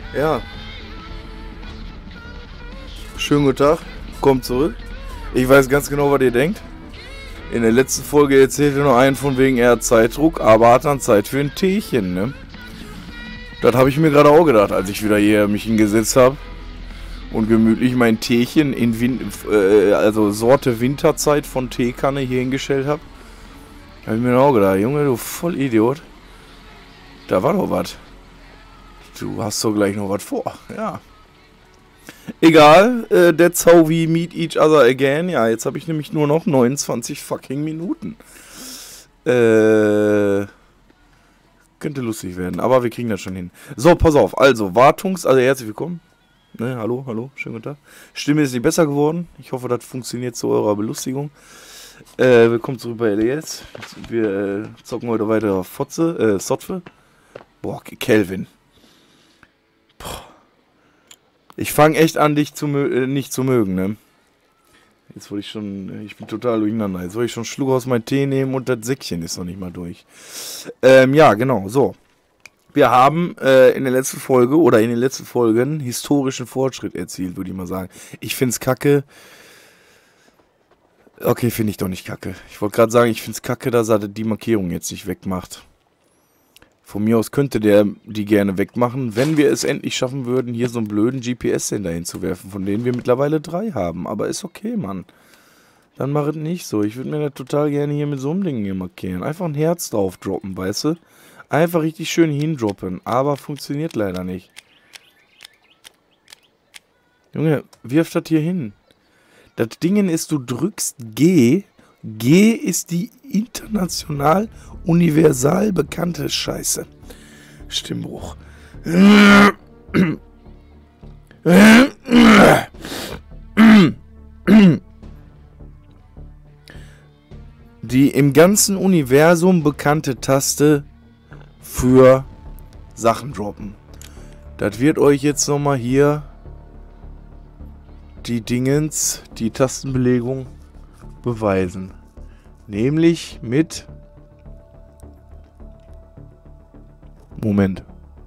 Ja, schönen guten Tag, kommt zurück. Ich weiß ganz genau, was ihr denkt. In der letzten Folge erzählte noch einen von wegen, er hat Zeitdruck, aber hat dann Zeit für ein Teechen, ne? Das habe ich mir gerade auch gedacht, als ich wieder hier mich hingesetzt habe und gemütlich mein Teechen in also Sorte Winterzeit von Teekanne hier hingestellt habe. Habe ich mir auch gedacht, Junge, du Vollidiot. Da war doch was. Du hast doch gleich noch was vor, ja. Egal, that's how we meet each other again. Ja, jetzt habe ich nämlich nur noch 29 fucking Minuten. Könnte lustig werden, aber wir kriegen das schon hin. So, pass auf, also also herzlich willkommen. Ne, hallo, schönen guten Tag. Stimme ist nicht besser geworden. Ich hoffe, das funktioniert zu eurer Belustigung. Willkommen zurück bei LES. Wir zocken heute weiter Sotfe. Boah, Kelvin. Ich fange echt an, dich nicht zu mögen, ne? Jetzt wollte ich bin total durcheinander. Jetzt wollte ich schon einen Schluck aus meinem Tee nehmen und das Säckchen ist noch nicht mal durch. Ja, genau, so. Wir haben in der letzten Folge oder in den letzten Folgen historischen Fortschritt erzielt, würde ich mal sagen. Ich find's kacke. Okay, finde ich doch nicht kacke. Ich wollte gerade sagen, ich find's kacke, dass er die Markierung jetzt nicht wegmacht. Von mir aus könnte der die gerne wegmachen, wenn wir es endlich schaffen würden, hier so einen blöden GPS-Sender hinzuwerfen, von denen wir mittlerweile 3 haben. Aber ist okay, Mann. Dann mach es nicht so. Ich würde mir das total gerne hier mit so einem Ding hier markieren. Einfach ein Herz drauf droppen, weißt du? Einfach richtig schön hindroppen. Aber funktioniert leider nicht. Junge, wirf das hier hin. Das Ding ist, du drückst G. G ist die international universal bekannte Scheiße. Stimmbruch. Die im ganzen Universum bekannte Taste für Sachen droppen. Das wird euch jetzt nochmal hier die Tastenbelegung beweisen. Nämlich mit... Moment.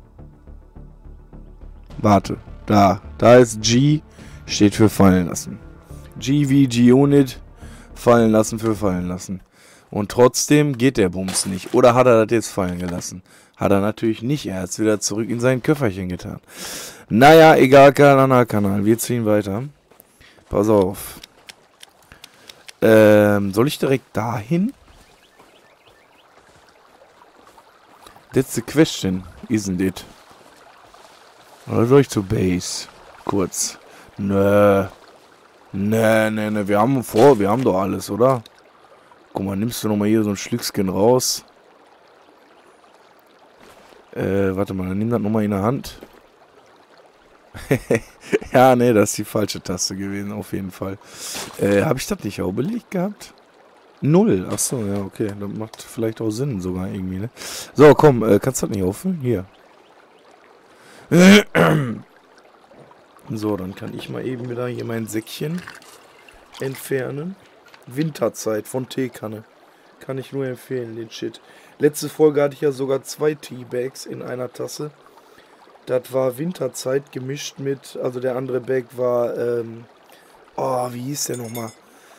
Warte. Da ist G, steht für fallen lassen. G wie G-Unit, fallen lassen für fallen lassen. Und trotzdem geht der Bums nicht. Oder hat er das jetzt fallen gelassen? Hat er natürlich nicht. Er hat es wieder zurück in sein Köfferchen getan. Naja, egal, kein anderer Kanal. Wir ziehen weiter. Pass auf. Soll ich direkt dahin? That's the question, isn't it? Oder soll ich zur Base? Kurz. Nö. Nee. Wir haben doch alles, oder? Guck mal, nimmst du nochmal hier so ein Schlückskin raus. Warte mal, dann nimm das nochmal in der Hand. Ja, nee, das ist die falsche Taste gewesen, auf jeden Fall. Habe ich das nicht auch belegt gehabt? 0. Achso, ja, okay. Das macht vielleicht auch Sinn sogar irgendwie, ne? So, komm, kannst du das nicht auffüllen? Hier. So, dann kann ich mal eben wieder hier mein Säckchen entfernen. Winterzeit von Teekanne. Kann ich nur empfehlen, den Shit. Letzte Folge hatte ich ja sogar 2 Teabags in einer Tasse. Das war Winterzeit gemischt mit, also der andere Bag war, wie hieß der nochmal?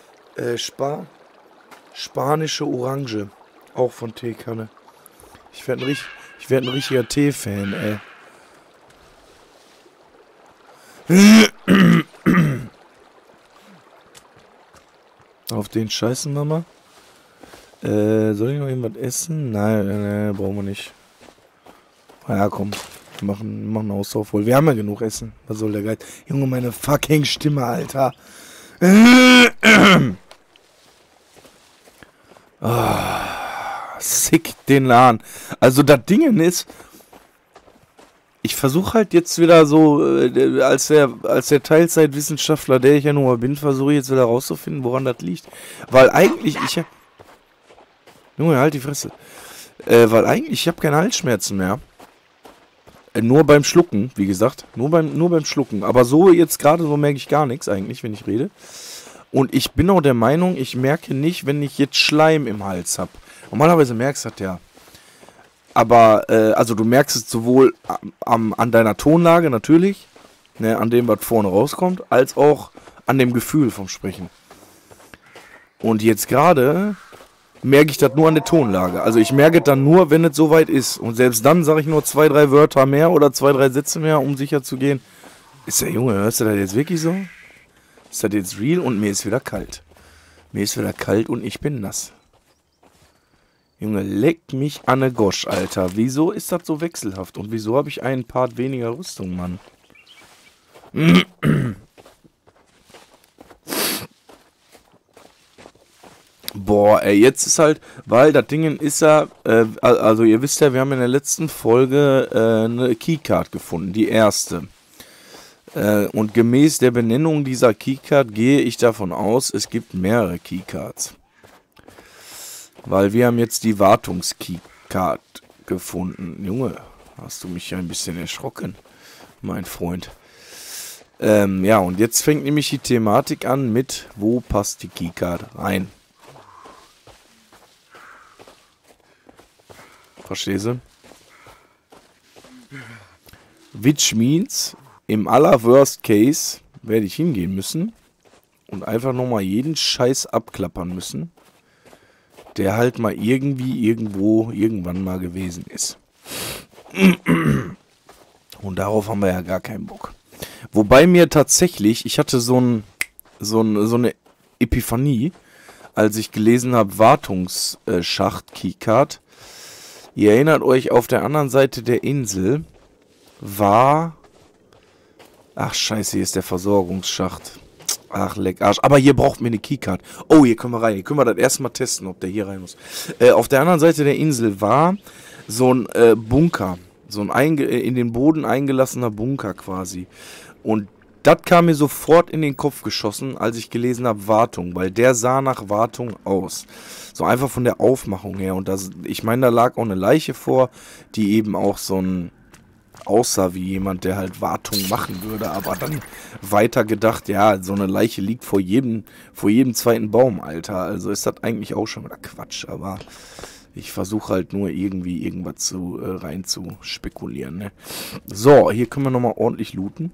Spanische Orange. Auch von Teekanne. Ich werd ein richtiger Tee-Fan, ey. Auf den scheißen wir mal. Soll ich noch irgendwas essen? Nein, brauchen wir nicht. Ja, komm. Wir machen einen Auslauf wohl. Wir haben ja genug Essen. Was soll der Geiz? Junge, meine fucking Stimme, Alter. Sick den Lahn. Also das Ding ist, ich versuche halt jetzt wieder so, als der Teilzeitwissenschaftler, der ich ja nun mal bin, versuche ich jetzt wieder rauszufinden, woran das liegt. Weil eigentlich, Junge, halt die Fresse. Weil eigentlich, ich habe keine Halsschmerzen mehr. Nur beim Schlucken, wie gesagt. Nur beim Schlucken. Aber so jetzt gerade so merke ich gar nichts eigentlich, wenn ich rede. Und ich bin auch der Meinung, ich merke nicht, wenn ich jetzt Schleim im Hals habe. Normalerweise merkst du das ja. Aber, also du merkst es sowohl an deiner Tonlage natürlich, ne, an dem, was vorne rauskommt, als auch an dem Gefühl vom Sprechen. Und jetzt gerade merke ich das nur an der Tonlage. Also ich merke es dann nur, wenn es soweit ist. Und selbst dann sage ich nur 2, 3 Wörter mehr oder 2, 3 Sätze mehr, um sicher zu gehen. Ist der Junge, hörst du das jetzt wirklich so? Ist das jetzt real? Und mir ist wieder kalt. Mir ist wieder kalt und ich bin nass. Junge, leck mich an ne Gosch, Alter. Wieso ist das so wechselhaft? Und wieso habe ich einen Part weniger Rüstung, Mann? Boah, ey, jetzt ist halt, weil das Ding ist ja, also ihr wisst ja, wir haben in der letzten Folge eine Keycard gefunden, die erste. Und gemäß der Benennung dieser Keycard gehe ich davon aus, es gibt mehrere Keycards. Weil wir haben jetzt die Wartungs-Keycard gefunden. Junge, hast du mich ja ein bisschen erschrocken, mein Freund. Ja, und jetzt fängt nämlich die Thematik an mit, wo passt die Keycard rein? Verstehst du? Which means, im aller Worst Case werde ich hingehen müssen und einfach nochmal jeden Scheiß abklappern müssen, der halt mal irgendwie, irgendwo, irgendwann mal gewesen ist. Und darauf haben wir ja gar keinen Bock. Wobei mir tatsächlich, ich hatte so eine Epiphanie, als ich gelesen habe, Wartungsschacht, Keycard. Ihr erinnert euch, auf der anderen Seite der Insel war... Ach scheiße, hier ist der Versorgungsschacht. Ach leck Arsch. Aber hier braucht mir eine Keycard. Oh, hier können wir rein. Hier können wir das erstmal testen, ob der hier rein muss. Auf der anderen Seite der Insel war so ein Bunker. So ein in den Boden eingelassener Bunker quasi. Und das kam mir sofort in den Kopf geschossen, als ich gelesen habe Wartung. Weil der sah nach Wartung aus. So einfach von der Aufmachung her. Und das, ich meine, da lag auch eine Leiche vor, die eben auch so ein... aussah wie jemand, der halt Wartung machen würde, aber dann weiter gedacht, ja, so eine Leiche liegt vor jedem zweiten Baum, Alter. Also ist das eigentlich auch schon wieder Quatsch, aber ich versuche halt nur irgendwie irgendwas rein zu spekulieren, ne? So, hier können wir nochmal ordentlich looten.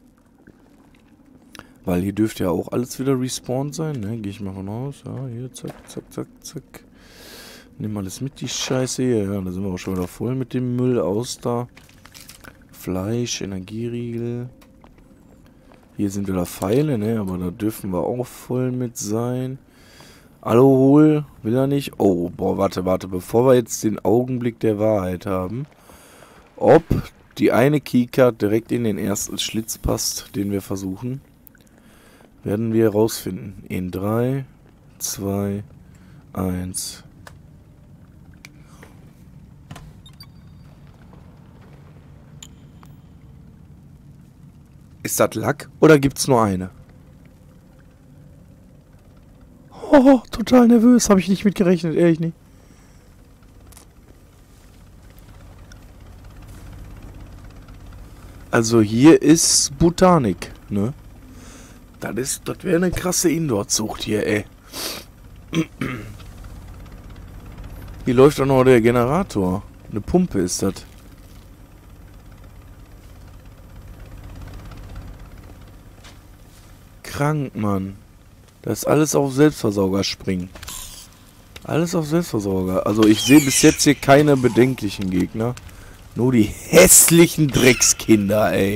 Weil hier dürfte ja auch alles wieder respawned sein, ne? Gehe ich mal von aus. Ja, hier, zack, zack, zack, zack. Nimm alles mit, die Scheiße hier. Ja, da sind wir auch schon wieder voll mit dem Müll aus da. Fleisch, Energieriegel. Hier sind wieder Pfeile, ne? Aber da dürfen wir auch voll mit sein. Alkohol will er nicht. Oh, boah, warte. Bevor wir jetzt den Augenblick der Wahrheit haben. Ob die eine Keycard direkt in den ersten Schlitz passt, den wir versuchen, werden wir herausfinden. In 3, 2, 1... Ist das Lack oder gibt's nur eine? Oh, total nervös. Habe ich nicht mit gerechnet, ehrlich nicht. Also hier ist Botanik, ne? Das wäre eine krasse Indoor-Zucht hier, ey. Hier läuft auch noch der Generator. Eine Pumpe ist das. Krank, Mann. Das ist alles auf Selbstversorger springen. Alles auf Selbstversorger. Also ich sehe bis jetzt hier keine bedenklichen Gegner. Nur die hässlichen Dreckskinder, ey.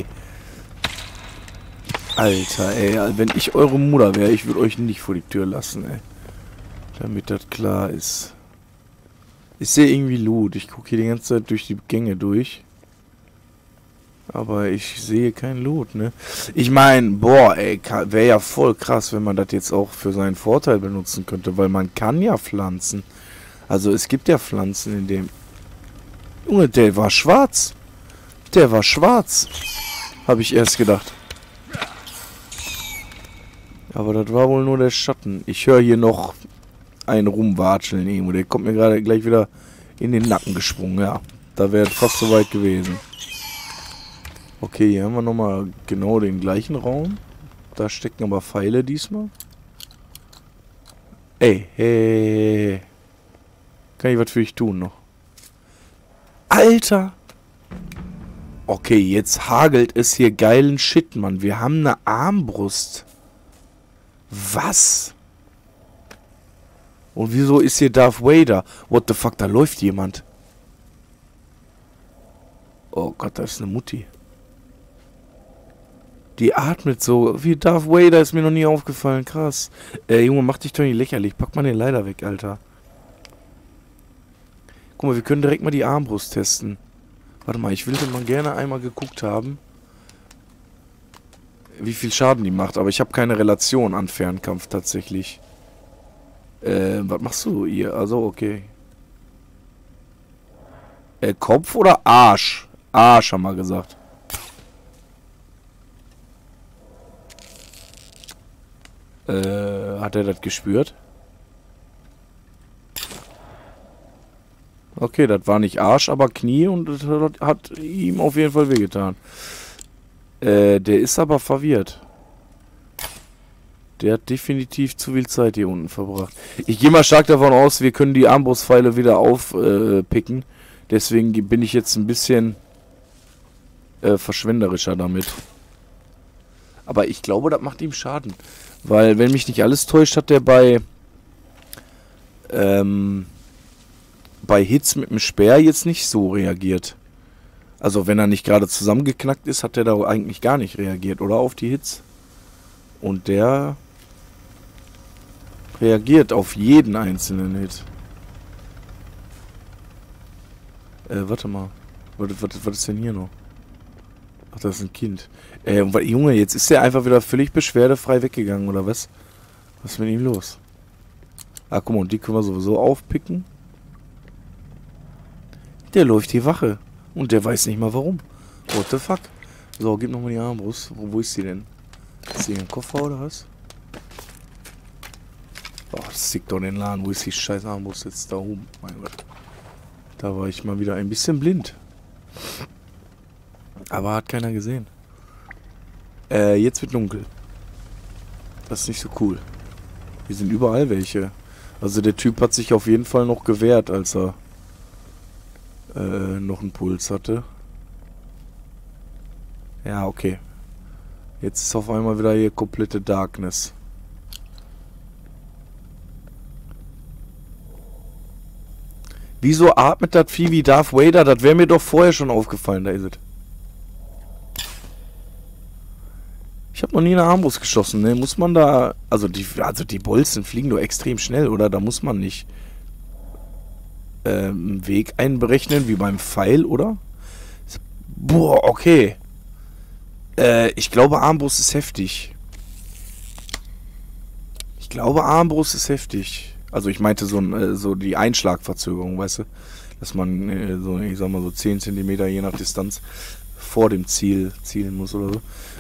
Alter, ey. Wenn ich eure Mutter wäre, ich würde euch nicht vor die Tür lassen, ey. Damit das klar ist. Ich sehe irgendwie Loot. Ich gucke hier die ganze Zeit durch die Gänge durch. Aber ich sehe kein Loot, ne? Ich meine, boah, ey, wäre ja voll krass, wenn man das jetzt auch für seinen Vorteil benutzen könnte, weil man kann ja pflanzen. Also es gibt ja Pflanzen in dem... Junge, der war schwarz. Der war schwarz. Habe ich erst gedacht. Aber das war wohl nur der Schatten. Ich höre hier noch einen rumwatscheln irgendwo. Der kommt mir gerade gleich wieder in den Nacken gesprungen, ja. Da wäre fast so weit gewesen. Okay, hier haben wir nochmal genau den gleichen Raum. Da stecken aber Pfeile diesmal. Ey, hey. Kann ich was für dich tun noch? Alter! Okay, jetzt hagelt es hier geilen Shit, Mann. Wir haben eine Armbrust. Was? Und wieso ist hier Darth Vader? What the fuck, da läuft jemand. Oh Gott, da ist eine Mutti. Die atmet so wie Darth Vader, ist mir noch nie aufgefallen. Krass. Junge, mach dich doch nicht lächerlich. Pack mal den Leider weg, Alter. Guck mal, wir können direkt mal die Armbrust testen. Warte mal, ich will mal gerne einmal geguckt haben, wie viel Schaden die macht. Aber ich habe keine Relation an Fernkampf tatsächlich. Was machst du hier? Also, okay. Kopf oder Arsch? Arsch, haben wir gesagt. Hat er das gespürt? Okay, das war nicht Arsch, aber Knie und das hat ihm auf jeden Fall wehgetan. Der ist aber verwirrt. Der hat definitiv zu viel Zeit hier unten verbracht. Ich gehe mal stark davon aus, wir können die Armbrustpfeile wieder aufpicken. Deswegen bin ich jetzt ein bisschen verschwenderischer damit. Aber ich glaube, das macht ihm Schaden. Weil, wenn mich nicht alles täuscht, hat der bei Hits mit dem Speer jetzt nicht so reagiert. Also wenn er nicht gerade zusammengeknackt ist, hat er da eigentlich gar nicht reagiert, oder? Auf die Hits. Und der reagiert auf jeden einzelnen Hit. Warte mal. Was ist denn hier noch? Ach, das ist ein Kind. Junge, jetzt ist der einfach wieder völlig beschwerdefrei weggegangen, oder was? Was ist mit ihm los? Ah, guck mal, und die können wir sowieso aufpicken. Der läuft die Wache. Und der weiß nicht mal warum. What the fuck? So, gib nochmal die Armbrust. Wo ist sie denn? Ist sie im Koffer oder was? Oh, das sieht doch den Laden. Wo ist die scheiß Armbrust jetzt? Da oben. Mein Gott. Da war ich mal wieder ein bisschen blind. Aber hat keiner gesehen. Jetzt wird dunkel. Das ist nicht so cool. Hier sind überall welche. Also der Typ hat sich auf jeden Fall noch gewehrt, als er noch einen Puls hatte. Ja, okay. Jetzt ist auf einmal wieder hier komplette Darkness. Wieso atmet das Vieh wie Darth Vader? Das wäre mir doch vorher schon aufgefallen. Da ist es. Ich habe noch nie eine Armbrust geschossen, ne? Muss man da... Also die Bolzen fliegen doch extrem schnell, oder? Da muss man nicht einen Weg einberechnen, wie beim Pfeil, oder? Boah, okay. Ich glaube, Armbrust ist heftig. Ich glaube, Armbrust ist heftig. Also ich meinte so die Einschlagverzögerung, weißt du? Dass man so, ich sag mal so 10 cm je nach Distanz vor dem Ziel zielen muss oder so.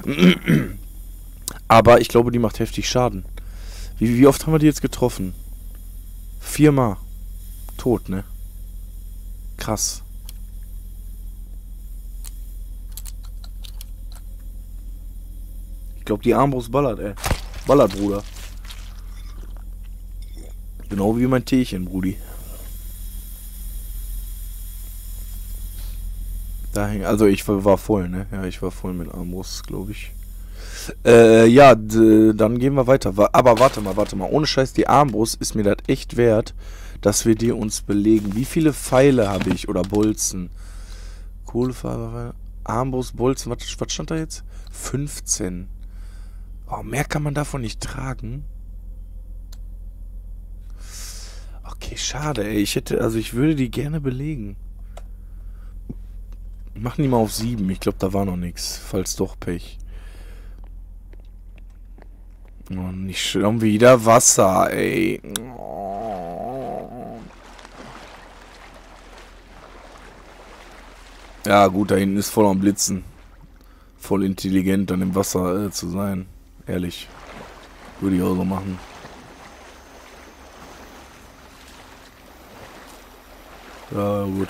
Aber ich glaube, die macht heftig Schaden. Wie oft haben wir die jetzt getroffen? 4-mal. Tot, ne? Krass. Ich glaube, die Armbrust ballert, ey. Ballert, Bruder. Genau wie mein Teechen, Brudi. Also ich war voll, ne? Ja, ich war voll mit Armbrust, glaube ich. Ja, dann gehen wir weiter. Aber warte mal. Ohne Scheiß, die Armbrust ist mir das echt wert, dass wir die uns belegen. Wie viele Pfeile habe ich? Oder Bolzen? Kohlefaser, Armbrust, Bolzen, was stand da jetzt? 15. Oh, mehr kann man davon nicht tragen. Okay, schade, ey. Ich würde die gerne belegen. Machen die mal auf 7. Ich glaube, da war noch nichts. Falls doch, Pech. Oh, nicht schon wieder Wasser, ey. Oh. Ja, gut, da hinten ist voll am Blitzen. Voll intelligent, dann im Wasser zu sein. Ehrlich. Würde ich auch so machen. Ja, gut.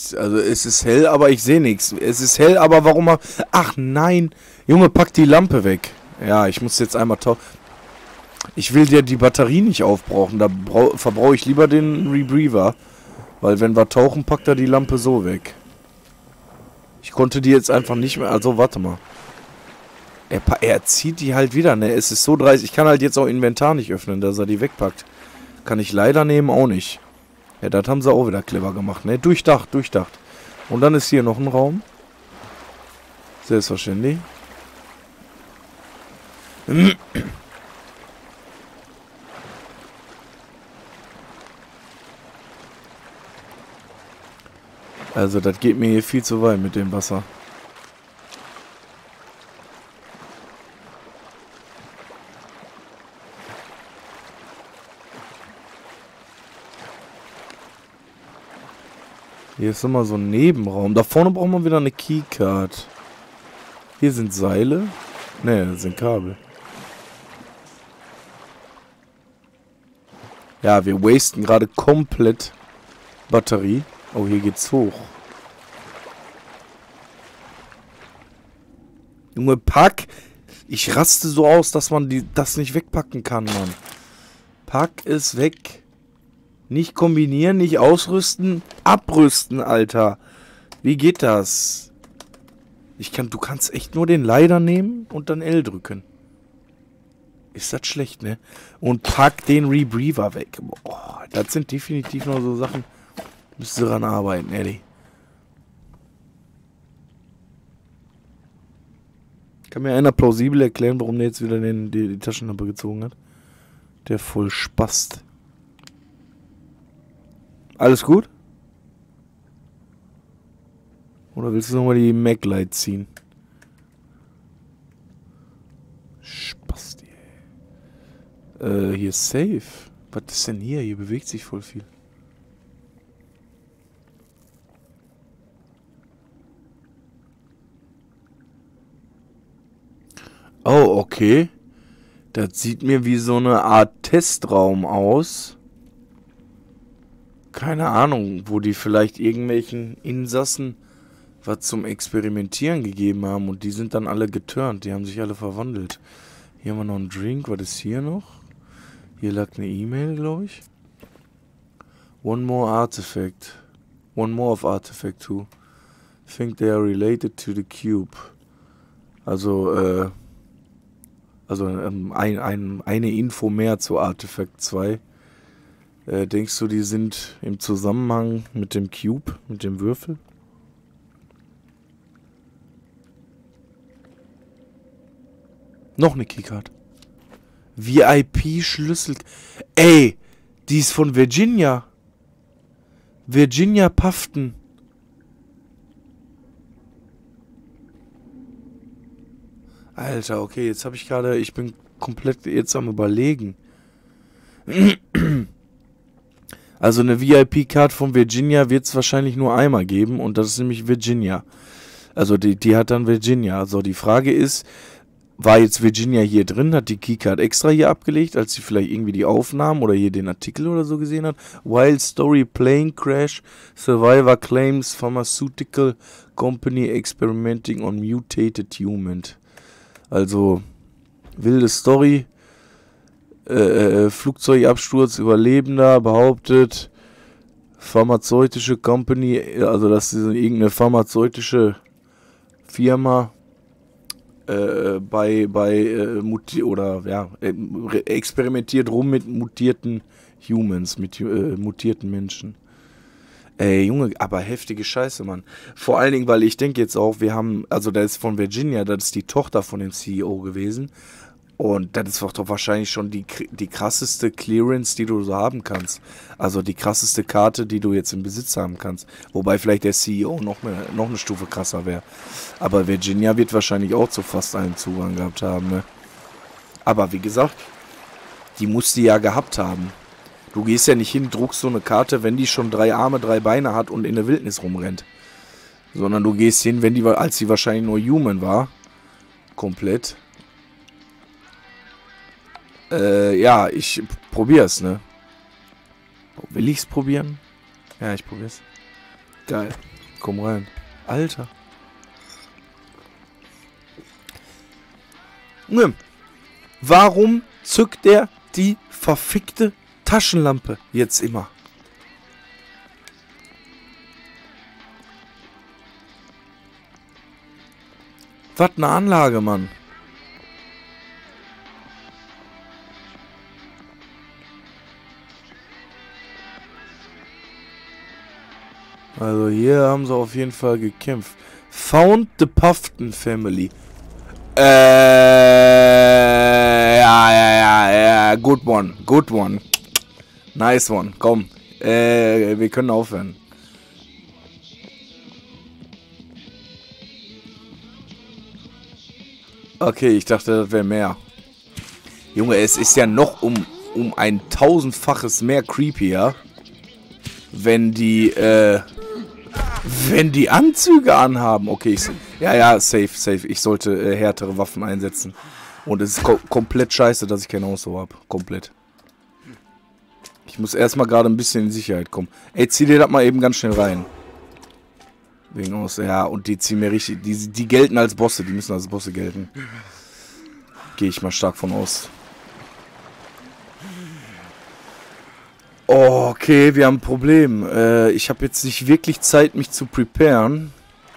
nichts. Also es ist hell, aber ich sehe nichts. Es ist hell, aber warum... Ach nein. Junge, pack die Lampe weg. Ja, ich muss jetzt einmal tauchen. Ich will dir die Batterie nicht aufbrauchen. Da verbrauche ich lieber den Rebreather. Weil wenn wir tauchen, packt er die Lampe so weg. Ich konnte die jetzt einfach nicht mehr... Also, warte mal. Er zieht die halt wieder, ne? Es ist so dreist. Ich kann halt jetzt auch Inventar nicht öffnen, dass er die wegpackt. Kann ich leider nehmen auch nicht. Ja, das haben sie auch wieder clever gemacht, ne? Durchdacht, durchdacht. Und dann ist hier noch ein Raum. Selbstverständlich. Also, das geht mir hier viel zu weit mit dem Wasser. Hier ist immer so ein Nebenraum. Da vorne brauchen wir wieder eine Keycard. Hier sind Seile. Ne, das sind Kabel. Ja, wir wasten gerade komplett Batterie. Oh, hier geht's hoch. Junge, pack! Ich raste so aus, dass man das nicht wegpacken kann, Mann. Pack es weg. Nicht kombinieren, nicht ausrüsten. Abrüsten, Alter. Wie geht das? Du kannst echt nur den Leiter nehmen und dann L drücken. Ist das schlecht, ne? Und pack den Rebreather weg. Boah, das sind definitiv noch so Sachen... Müsste daran arbeiten, ehrlich. Kann mir einer plausibel erklären, warum der jetzt wieder die Taschenlampe gezogen hat? Der voll spast. Alles gut? Oder willst du nochmal die Maglite ziehen? Spasti, ey. Hier ist safe. Was ist denn hier? Hier bewegt sich voll viel. Oh, okay. Das sieht mir wie so eine Art Testraum aus. Keine Ahnung, wo die vielleicht irgendwelchen Insassen was zum Experimentieren gegeben haben. Und die sind dann alle geturnt. Die haben sich alle verwandelt. Hier haben wir noch einen Drink. Was ist hier noch? Hier lag eine E-Mail, glaube ich. One more artifact. One more of artifact 2. Think they are related to the cube. Also, eine Info mehr zu Artifact 2. Denkst du, die sind im Zusammenhang mit dem Cube, mit dem Würfel? Noch eine Keycard. VIP-Schlüssel. Ey, die ist von Virginia. Virginia Pafton. Alter, okay, jetzt habe ich bin komplett jetzt am Überlegen. Also eine VIP-Card von Virginia wird es wahrscheinlich nur einmal geben und das ist nämlich Virginia. Also die hat dann Virginia. Also die Frage ist, war jetzt Virginia hier drin, hat die Keycard extra hier abgelegt, als sie vielleicht irgendwie die Aufnahmen oder hier den Artikel oder so gesehen hat? Wild Story Plane Crash, Survivor Claims Pharmaceutical Company Experimenting on Mutated Human. Also, wilde Story, Flugzeugabsturz, Überlebender, behauptet, pharmazeutische Company, also das ist irgendeine pharmazeutische Firma, experimentiert rum mit mutierten Humans, mit mutierten Menschen. Ey, Junge, aber heftige Scheiße, Mann. Vor allen Dingen, weil ich denke jetzt auch, also das ist von Virginia, das ist die Tochter von dem CEO gewesen. Und das ist doch wahrscheinlich schon die krasseste Clearance, die du so haben kannst. Also die krasseste Karte, die du jetzt im Besitz haben kannst. Wobei vielleicht der CEO noch eine Stufe krasser wäre. Aber Virginia wird wahrscheinlich auch zu fast allen Zugang gehabt haben, ne? Aber wie gesagt, die muss die ja gehabt haben. Du gehst ja nicht hin, druckst so eine Karte, wenn die schon 3 Arme, 3 Beine hat und in der Wildnis rumrennt. Sondern du gehst hin, als sie wahrscheinlich nur human war. Komplett. Ja, ich probier's, ne? Will ich's probieren? Ja, ich probier's. Geil. Komm rein. Alter. Warum zückt der die verfickte Taschenlampe jetzt immer? Was eine Anlage, Mann. Also hier haben sie auf jeden Fall gekämpft. Found the Puffton Family. Ja. Good one. Nice one. Komm. Wir können aufhören. Okay, ich dachte, das wäre mehr. Junge, es ist ja noch um ein 1000-faches mehr creepier, wenn die Anzüge anhaben. Okay, safe. Ich sollte härtere Waffen einsetzen. Und es ist komplett scheiße, dass ich kein Auto habe. Komplett. Ich muss erstmal gerade ein bisschen in Sicherheit kommen. Ey, zieh dir das mal eben ganz schnell rein. Wegen aus, ja, und die ziehen mir richtig. Die gelten als Bosse, die müssen als Bosse gelten. Gehe ich mal stark von aus. Oh, okay, wir haben ein Problem. Ich habe jetzt nicht wirklich Zeit, mich zu preparen.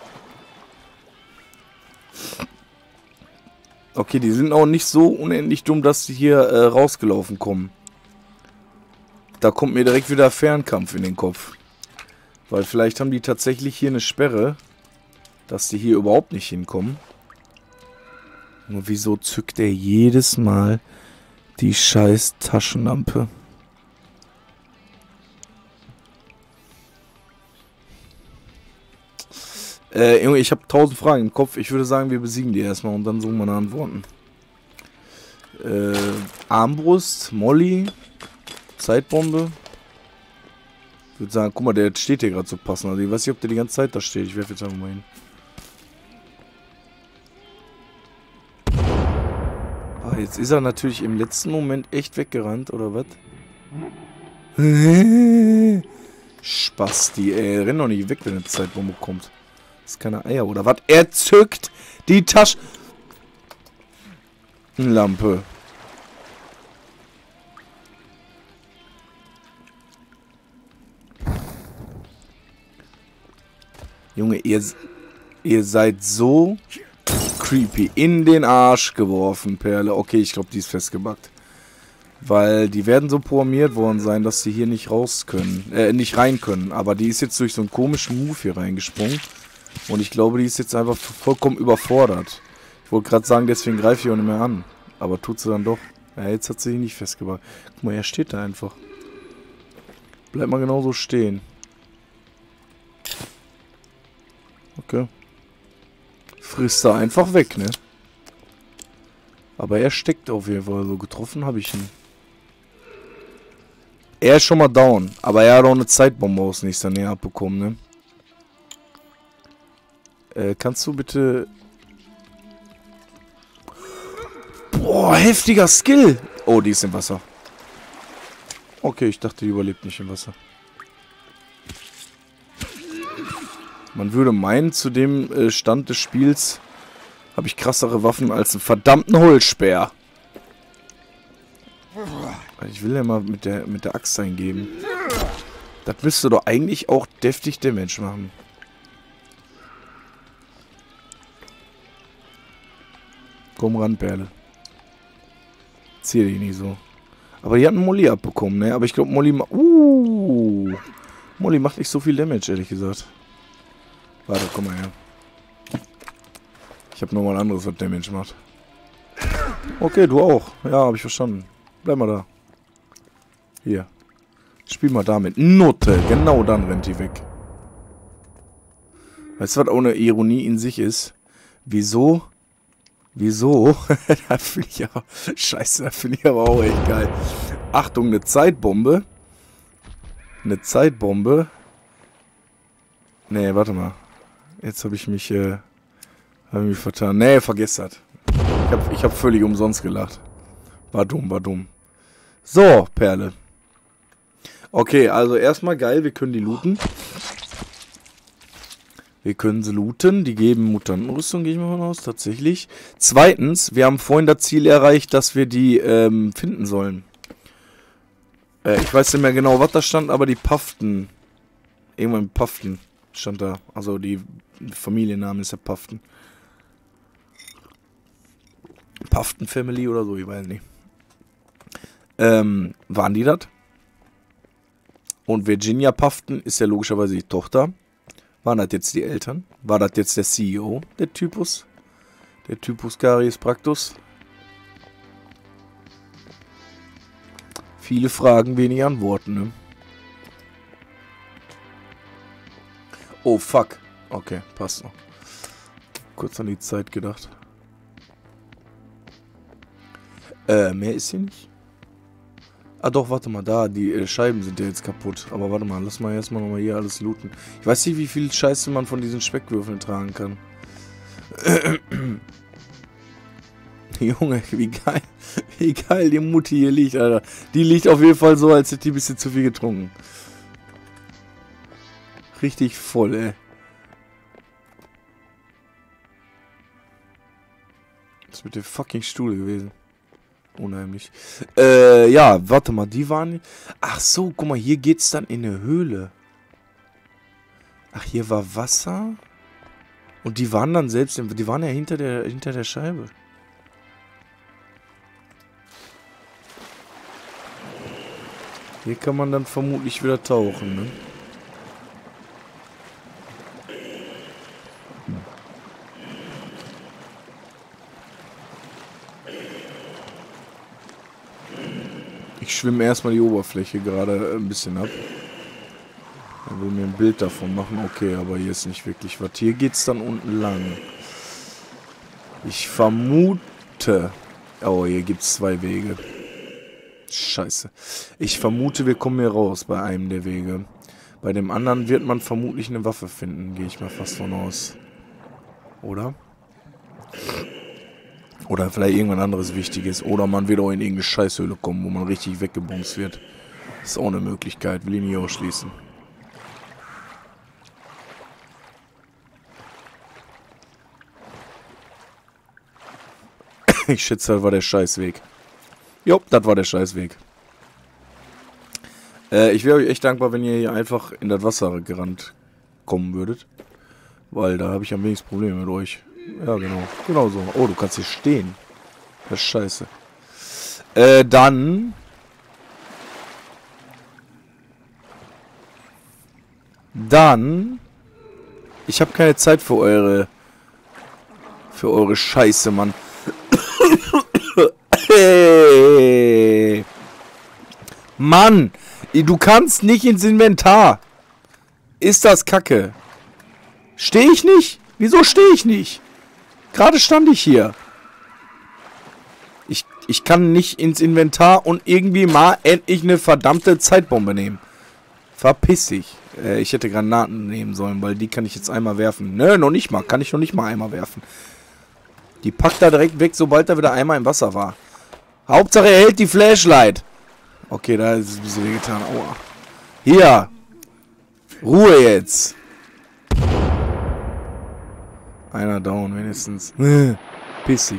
Okay, die sind auch nicht so unendlich dumm, dass sie hier rausgelaufen kommen. Da kommt mir direkt wieder Fernkampf in den Kopf. Weil vielleicht haben die tatsächlich hier eine Sperre, dass die hier überhaupt nicht hinkommen. Nur wieso zückt er jedes Mal die scheiß Taschenlampe? Junge, ich habe 1000 Fragen im Kopf. Ich würde sagen, wir besiegen die erstmal und dann suchen wir nach Antworten. Armbrust, Molly, Zeitbombe. Ich würde sagen, guck mal, der steht hier gerade so passend. Also ich weiß nicht, ob der die ganze Zeit da steht. Ich werfe jetzt einfach mal hin. Ah, jetzt ist er natürlich im letzten Moment echt weggerannt, oder was? Spasti, ey. Renn doch nicht weg, wenn eine Zeitbombe kommt. Das ist keine Eier, oder was? Er zückt die Taschenlampe. Junge, ihr seid so creepy. In den Arsch geworfen, Perle. Okay, ich glaube, die ist festgebackt. Weil die werden so programmiert worden sein, dass sie hier nicht raus können. Nicht rein können. Aber die ist jetzt durch so einen komischen Move hier reingesprungen. Und ich glaube, die ist jetzt einfach vollkommen überfordert. Ich wollte gerade sagen, deswegen greife ich auch nicht mehr an. Aber tut sie dann doch. Ja, jetzt hat sie sich nicht festgebackt. Guck mal, er steht da einfach. Bleib mal genauso stehen. Okay. Frisst er einfach weg, ne? Aber er steckt auf jeden Fall. So getroffen habe ich ihn. Er ist schon mal down. Aber er hat auch eine Zeitbombe aus nächster Nähe abbekommen, ne? Kannst du bitte... Boah, heftiger Skill! Oh, die ist im Wasser. Okay, ich dachte, die überlebt nicht im Wasser. Man würde meinen, zu dem Stand des Spiels habe ich krassere Waffen als einen verdammten Holzspeer. Ich will ja mal mit der Axt eingeben. Das müsste doch eigentlich auch deftig Damage machen. Komm ran, Perle. Zieh dich nicht so. Aber die hat einen Molly abbekommen, ne? Aber ich glaube, Molly macht nicht so viel Damage, ehrlich gesagt. Warte, komm mal her. Ich habe nochmal ein anderes, was Damage macht. Okay, du auch. Ja, habe ich verstanden. Bleib mal da. Hier. Spiel mal damit. Note. Genau dann rennt die weg. Weißt du, was auch eine Ironie in sich ist? Wieso? Da finde ich aber... Scheiße, da finde ich aber auch echt geil. Achtung, eine Zeitbombe. Eine Zeitbombe. Nee, warte mal. Jetzt habe ich mich vertan. Nee, vergiss das. Ich hab völlig umsonst gelacht. War dumm. So, Perle. Okay, also erstmal geil, wir können die looten. Wir können sie looten. Die geben Mutantenrüstung, gehe ich mal von aus. Tatsächlich. Zweitens, wir haben vorhin das Ziel erreicht, dass wir die finden sollen. Ich weiß nicht mehr genau, was da stand, aber die Paften. Irgendwann Paften stand da. Also die Familienname ist ja Paften. Paften Family oder so, ich weiß nicht. Waren die das? Und Virginia Paften ist ja logischerweise die Tochter. Waren das jetzt die Eltern? War das jetzt der CEO, der Typus? Der Typus Carius Bractus? Viele Fragen, wenig Antworten, ne? Oh, fuck. Okay, passt noch. Kurz an die Zeit gedacht. Mehr ist hier nicht. Ah doch, warte mal, da, die Scheiben sind ja jetzt kaputt. Aber warte mal, lass mal erstmal nochmal hier alles looten. Ich weiß nicht, wie viel Scheiße man von diesen Speckwürfeln tragen kann. Junge, wie geil die Mutti hier liegt, Alter. Die liegt auf jeden Fall so, als hätte die ein bisschen zu viel getrunken. Richtig voll, ey. Das ist mit dem fucking Stuhl gewesen. Unheimlich. Ja, warte mal, die waren... Ach so, guck mal, hier geht's dann in eine Höhle. Ach, hier war Wasser. Und die waren dann selbst... Die waren ja hinter der Scheibe. Hier kann man dann vermutlich wieder tauchen, ne? Ich schwimme erstmal die Oberfläche gerade ein bisschen ab. Er will mir ein Bild davon machen. Okay, aber hier ist nicht wirklich was. Hier geht's dann unten lang. Ich vermute... Oh, hier gibt's zwei Wege. Scheiße. Ich vermute, wir kommen hier raus bei einem der Wege. Bei dem anderen wird man vermutlich eine Waffe finden. Gehe ich mal fast von aus. Oder? Oder vielleicht irgendwas anderes Wichtiges. Oder man wird auch in irgendeine Scheißhöhle kommen, wo man richtig weggebumst wird. Ist auch eine Möglichkeit. Will ich nicht ausschließen. Ich schätze, das war der Scheißweg. Jo, das war der Scheißweg. Ich wäre euch echt dankbar, wenn ihr hier einfach in das Wasser gerannt kommen würdet. Weil da habe ich am wenigsten Probleme mit euch. Ja, genau. Genau so. Oh, du kannst hier stehen. Das ist scheiße. Dann... Ich habe keine Zeit für eure... Scheiße, Mann. Hey. Mann! Du kannst nicht ins Inventar. Ist das Kacke? Stehe ich nicht? Wieso stehe ich nicht? Gerade stand ich hier. Ich kann nicht ins Inventar und irgendwie mal endlich eine verdammte Zeitbombe nehmen. Verpiss dich. Ich hätte Granaten nehmen sollen, weil die kann ich jetzt einmal werfen. Nö, noch nicht mal. Kann ich noch nicht mal einmal werfen. Die packt da direkt weg, sobald er wieder einmal im Wasser war. Hauptsache er hält die Flashlight. Okay, da ist es ein bisschen wehgetan. Aua. Hier. Ruhe jetzt. Einer down, wenigstens. Pissig.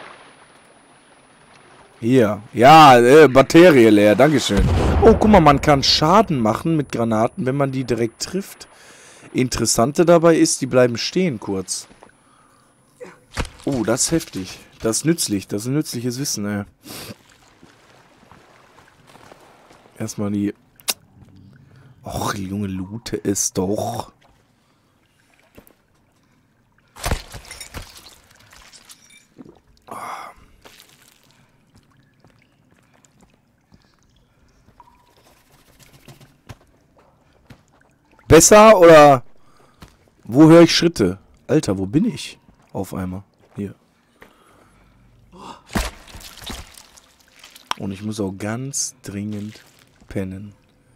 Hier. Ja, Batterie leer. Dankeschön. Oh, guck mal, man kann Schaden machen mit Granaten, wenn man die direkt trifft. Interessante dabei ist, die bleiben stehen kurz. Oh, das ist heftig. Das ist nützlich. Das ist ein nützliches Wissen, ey. Erstmal die... Och, Junge, loote es doch. Besser oder... Wo höre ich Schritte? Alter, wo bin ich? Auf einmal. Hier. Und ich muss auch ganz dringend pennen.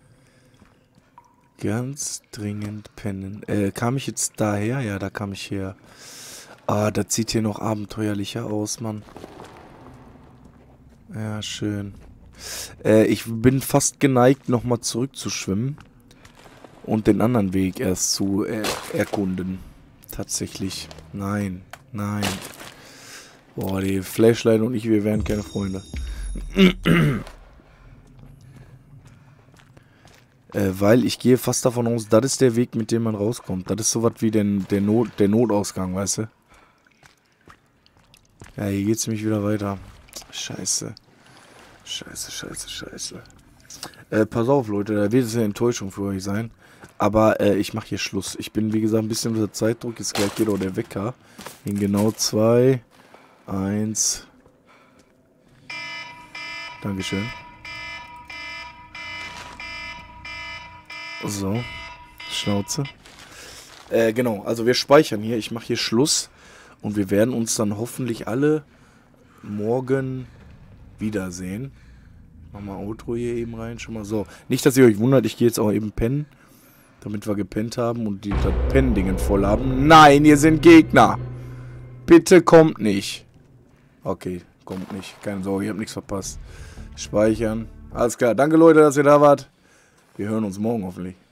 Ganz dringend pennen. Kam ich jetzt daher? Ja, da kam ich her. Ah, das sieht hier noch abenteuerlicher aus, Mann. Ja, schön. Ich bin fast geneigt, nochmal zurückzuschwimmen. Und den anderen Weg erst zu erkunden. Tatsächlich. Nein. Nein. Boah, die Flashlight und ich, wir wären keine Freunde. Weil ich gehe fast davon aus, das ist der Weg, mit dem man rauskommt. Das ist sowas wie der Notausgang, weißt du? Ja, hier geht's nämlich wieder weiter. Scheiße. Scheiße. Pass auf, Leute, da wird es eine Enttäuschung für euch sein. Aber ich mache hier Schluss. Ich bin, wie gesagt, ein bisschen unter Zeitdruck. Jetzt gleich geht auch der Wecker. In genau 2, 1. Dankeschön. So. Schnauze. Genau, also wir speichern hier. Ich mache hier Schluss. Und wir werden uns dann hoffentlich alle morgen wiedersehen. Mach mal Outro hier eben rein. Schon mal so. Nicht, dass ihr euch wundert, ich gehe jetzt auch eben pennen. Damit wir gepennt haben und die das Penndingen voll haben. Nein, ihr sind Gegner. Bitte kommt nicht. Okay, kommt nicht. Keine Sorge, ich habe nichts verpasst. Speichern. Alles klar. Danke, Leute, dass ihr da wart. Wir hören uns morgen hoffentlich.